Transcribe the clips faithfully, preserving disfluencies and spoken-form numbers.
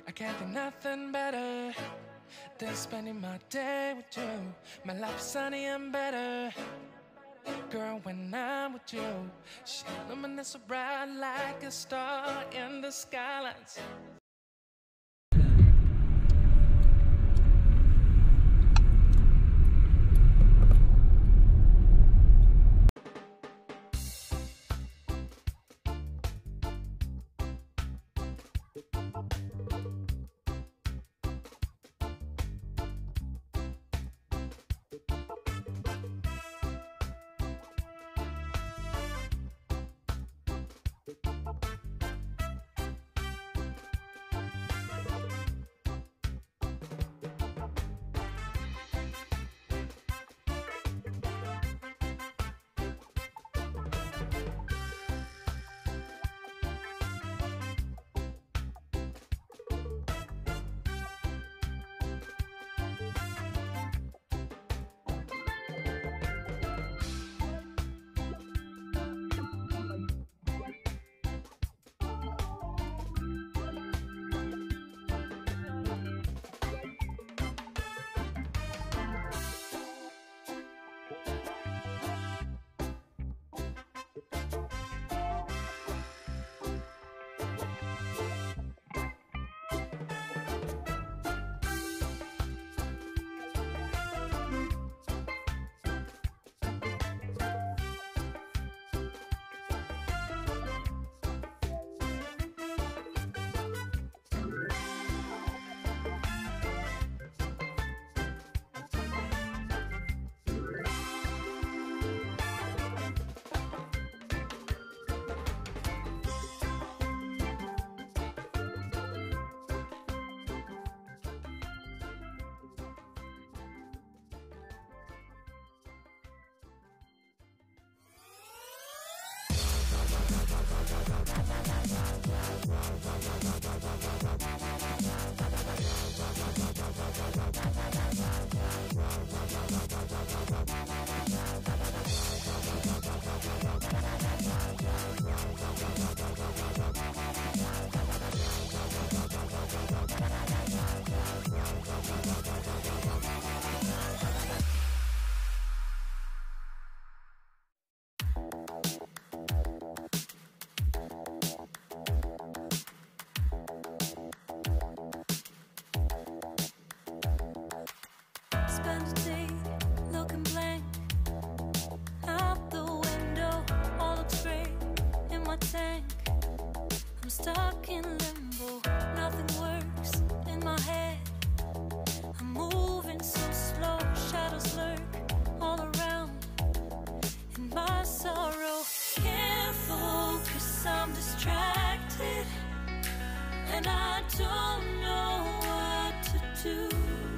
I can't think nothing better than spending my day with you. My life is sunny and better, girl, when I'm with you. She illuminates so bright like a star in the skylines. Spend a day looking blank out the window, all looks great in my tank. I'm stuck in limbo, nothing works in my head. I'm moving so slow, shadows lurk all around in my sorrow. Can't focus, I'm distracted, and I don't know what to do.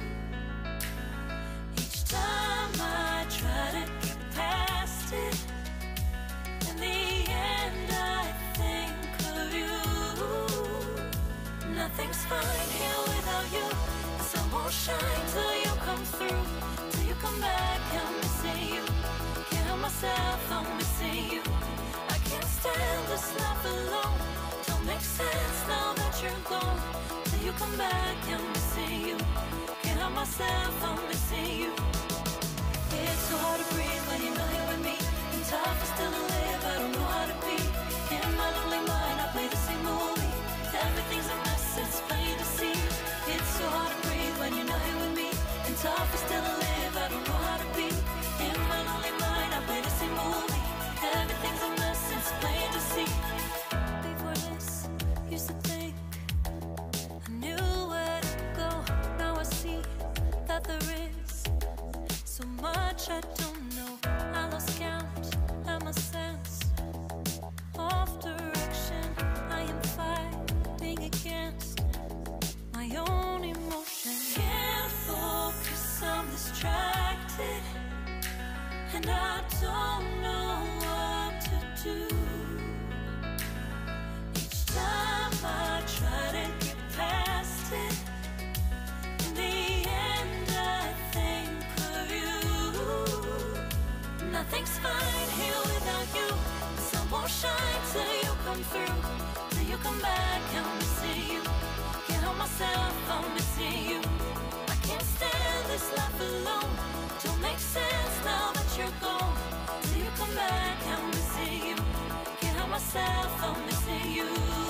Time I try to get past it, in the end I think of you. Nothing's fine here without you. The sun won't shine till you come through, till you come back. I'm missing you, can't help myself, I'm missing you. I can't stand this life alone, don't make sense now that you're gone. Till you come back, I'm missing you, can't help myself, I'm missing you. It's so hard to breathe when you're not here with me, and tough is still to live, I don't know how to be. In my lonely mind I play the same movie, everything's a mess, it's plain to see. It's so hard to breathe when you're not here with me, and tough is still to live, I don't know how to be. In my lonely mind I play the same movie, everything's a mess, it's plain to see. Before this, used to think I knew where to go, now I see that there is so much I don't know. I lost count and my sense of direction. I am fighting against my own emotion. Can't focus, I'm distracted, and I don't know what to do. Each time I try to get past it, in the end I think nothing's fine here without you. The sun won't shine till you come through, till you come back. I'm missing you, can't help myself. myself, I'm missing you.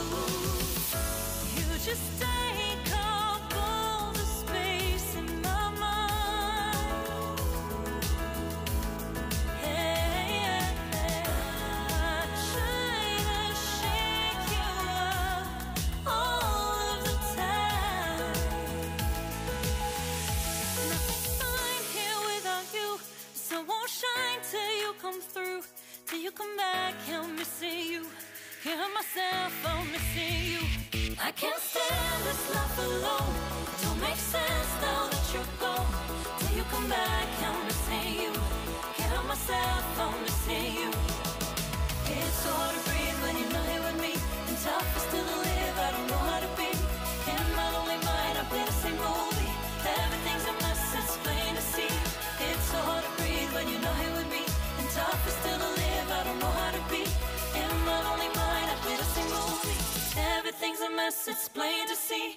You just take up all the space in my mind. Hey, yeah, yeah. I try to shake you up all of the time. Nothing's fine here without you. The sun won't shine till you come through. Till you come back, I'm missing you. Can't hurt myself, I'm missing you. I can't stand this life alone. Don't make sense now that you're gone. Till you come back, I'm missing you. Can't help myself, I'm missing you. It's so hard to breathe when you're not here with me. And tough is still to live, I don't know how to be. In my lonely mind, I play the same movie. Everything's a mess, it's plain to see. It's so hard to breathe when you're not here with me. And tough is still to live, I don't know how to be. In my lonely mind, I play the same movie. Everything's a mess, it's plain to see.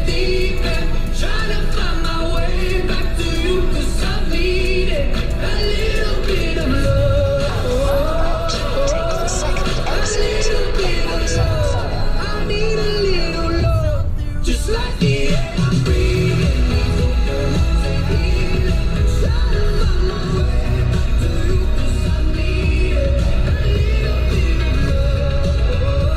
deep end, trying to find my way back to you, 'cause I'm needing a little bit of love. Take the second exit on one seventy-four. I need a little love, just like the air I'm breathing. These open arms and healing, trying to find my way back to you, 'cause I'm needing a little bit of love.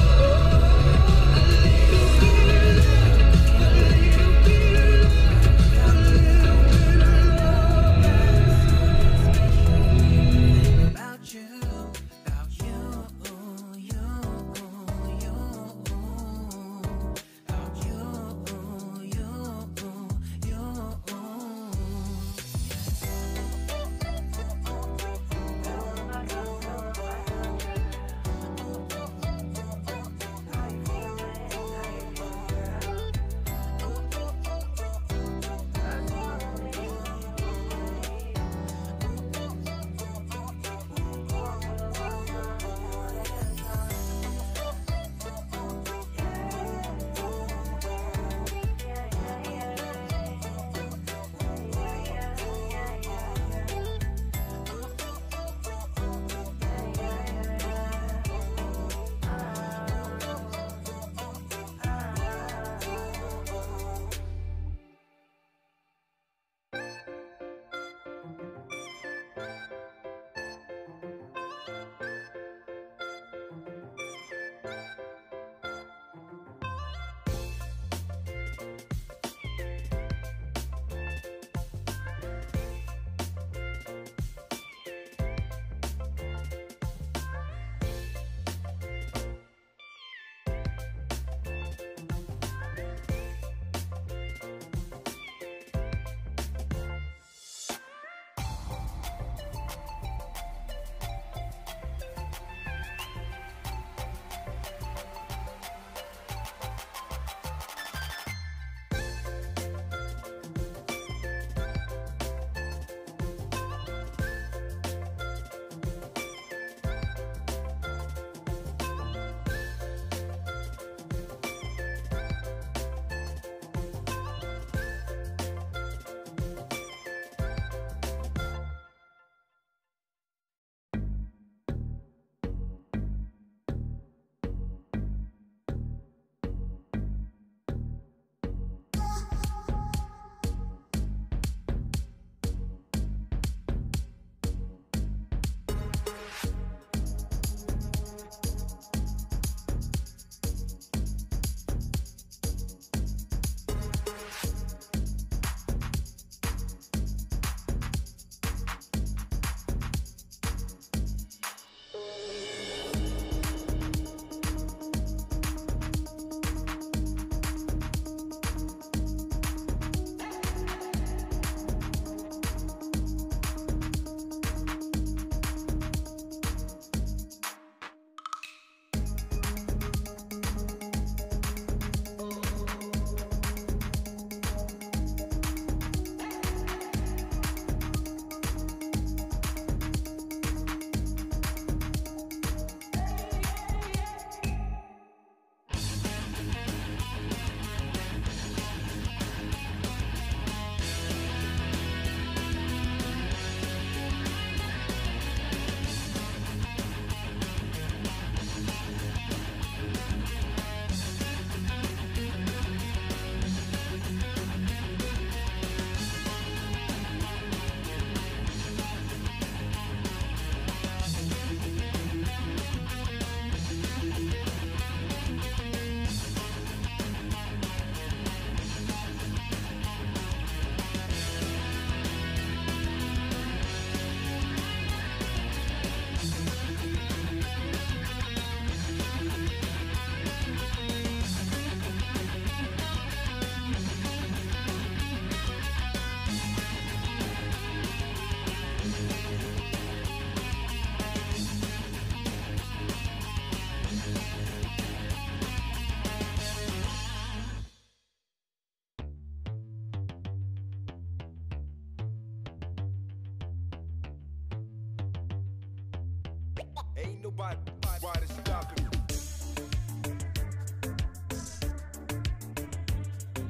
Ain't nobody, nobody stopping me.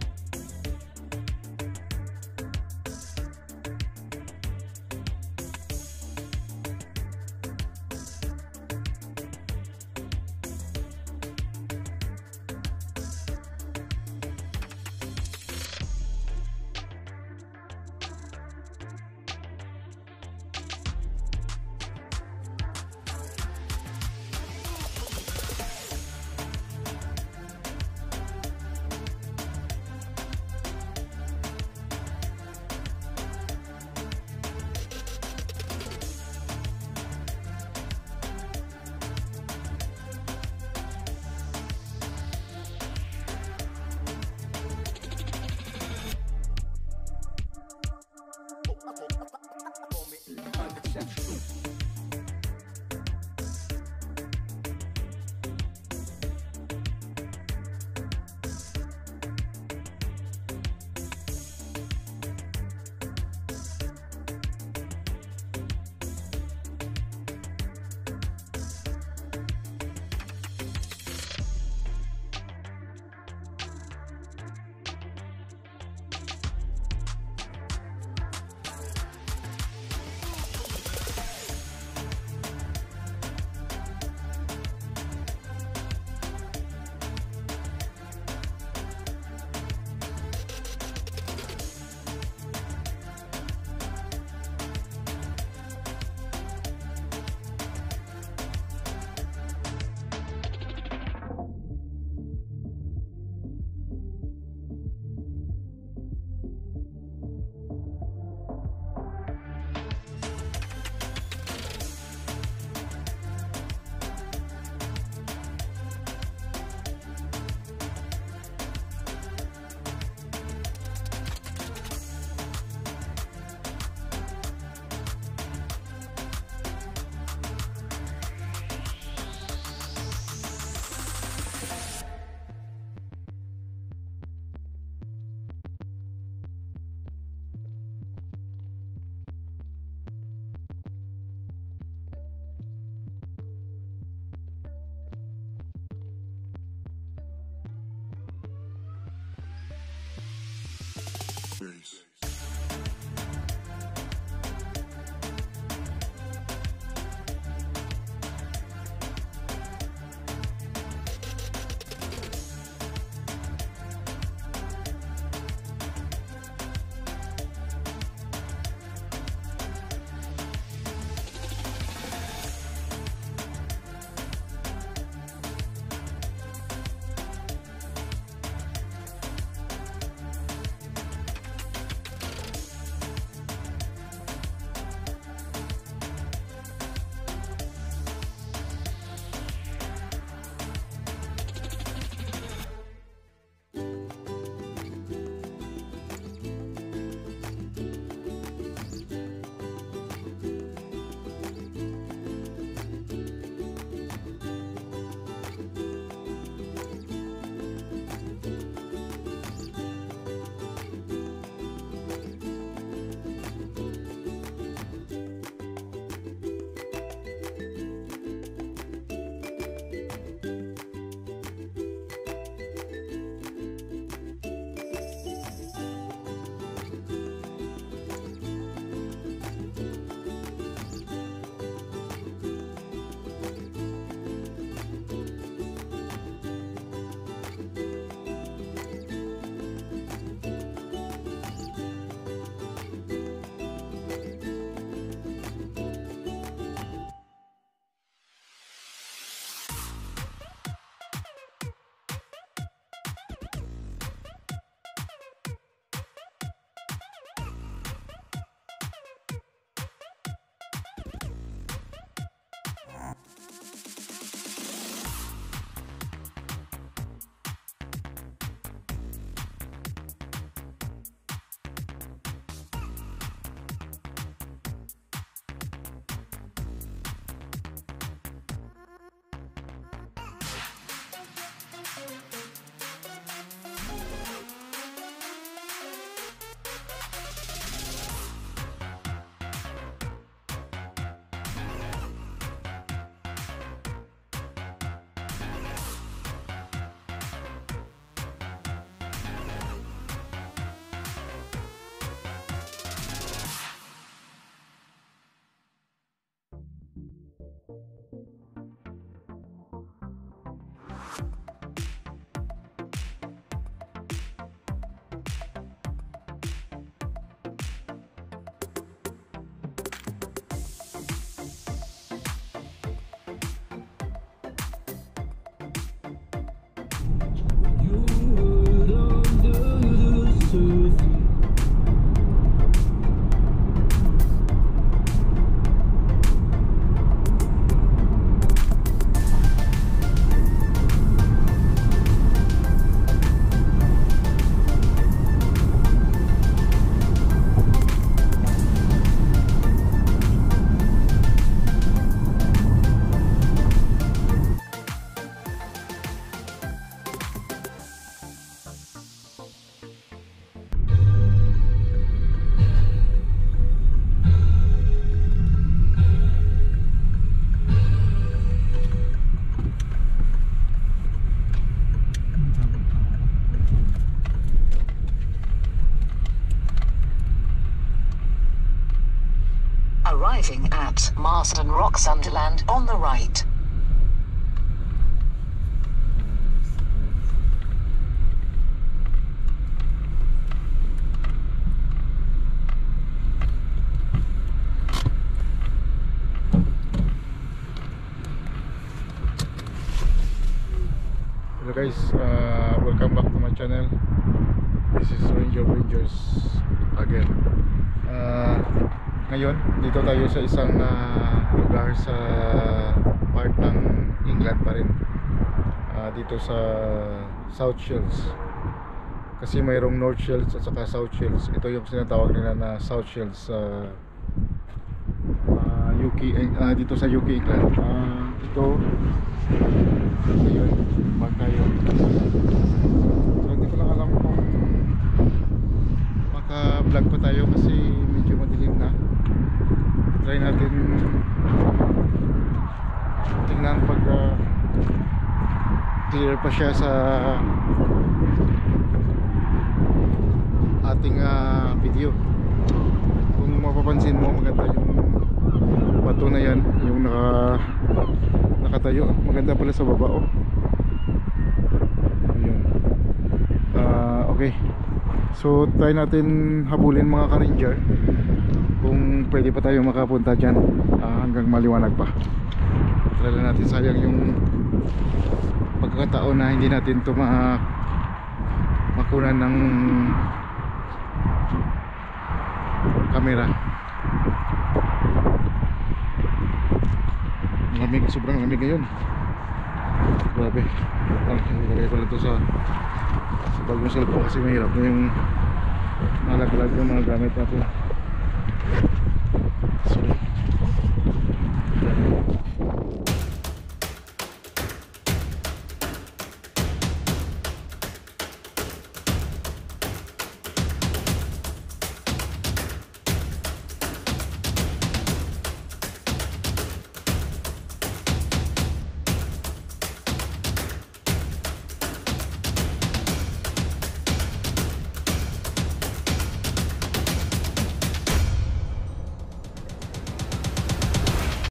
arriving at Marston Rock Sunderland on the right. Hello guys, uh, welcome back to my channel. This is Ranger Rangers again. uh, Ngayon, dito tayo sa isang uh, lugar sa part ng England pa rin, uh, dito sa South Shields. Kasi mayroong North Shields at saka South Shields. Ito yung sinatawag nila na South Shields sa uh, U K, uh, dito sa U K, England. uh, Ito ngayon bag tayo. So hindi ko lang alam kung maka vlog pa tayo kasi medyo madilim na. Try natin tingnan pag uh, clear pa siya sa ating uh, video. Kung mapapansin mo, maganda yung bato na yan, yung naka nakatayo, maganda pala sa baba. Oh, ayun. Uh, okay, so try natin habulin mga ka-ranger kung pwede pa tayo makapunta dyan uh, hanggang maliwanag pa. Try lang natin, sayang yung pagkakataon na hindi natin ito ma makunan ng camera. Lamig, sobrang lamig ngayon. Grabe. Ilagay ko lang ito sa sa bagong cellphone kasi mahirap na yung nalaglag yung mga gamit natin.